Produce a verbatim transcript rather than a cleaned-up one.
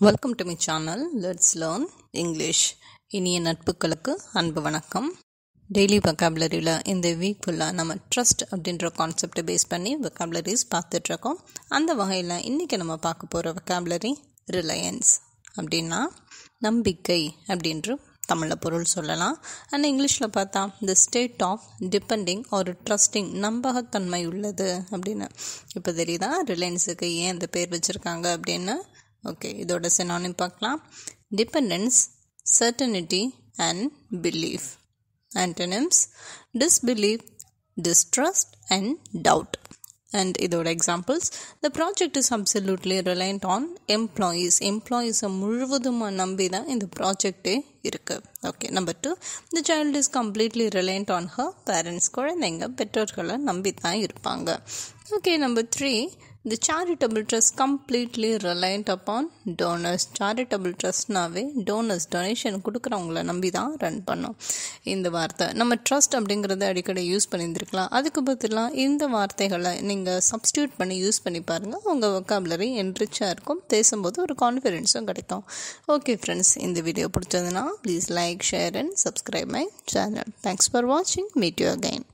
Welcome to my channel. Let's learn English. இனிய நட்புகளுக்கு அன்பு வணக்கம். டெய்லி வெக்காபுலரியில் இந்த வீக் ஃபுல்லாக நம்ம ட்ரஸ்ட் அப்படின்ற கான்செப்டை பேஸ் பண்ணி வெக்காபுலரிஸ் பார்த்துட்ருக்கோம். அந்த வகையில் இன்றைக்கி நம்ம பார்க்க போகிற வெக்காபுலரி ரிலையன்ஸ். அப்படின்னா நம்பிக்கை அப்படின்ற தமிழில் பொருள் சொல்லலாம். ஆனால் இங்கிலீஷில் பார்த்தா த ஸ்டேட் ஆஃப் டிபெண்டிங் ஒரு ட்ரஸ்டிங், நம்பகத்தன்மை உள்ளது அப்படின்னு. இப்போ தெரியுதா ரிலையன்ஸுக்கு ஏன் இந்த பேர் வச்சுருக்காங்க அப்படின்னு? ஓகே, இதோட சினானிம் பார்க்கலாம். Dependence, certainty and belief. Antonyms: disbelief, distrust and doubt. And இதோட examples: the project is absolutely reliant on employees. எம்ப்ளாயீஸை முழுவதுமாக நம்பி தான் இந்த ப்ராஜெக்டே இருக்குது. Okay. Number two, the child is completely reliant on her parents. குழந்தைங்க பெற்றோர்களை நம்பி தான் இருப்பாங்க. Okay. Number three, the charitable trust completely reliant upon donors. charitable trustனாவே donors, donation கொடுக்குறவங்கள நம்பி தான் ரன் பண்ணோம். இந்த வார்த்தை நம்ம ட்ரஸ்ட் அப்படிங்கிறத அடிக்கடி யூஸ் பண்ணியிருந்துருக்கலாம். அதுக்கு பதிலாக இந்த வார்த்தைகளை நீங்கள் சப்ஸ்டியூட் பண்ணி யூஸ் பண்ணி பாருங்கள். உங்கள் வெக்காபுலரி என்ரிச்சாக இருக்கும். பேசும்போது ஒரு கான்ஃபிடென்ஸும் கிடைக்கும். ஓகே ஃப்ரெண்ட்ஸ், இந்த வீடியோ பிடிச்சதுன்னா please like, share and subscribe my channel. Thanks for வாட்சிங். Meet you again.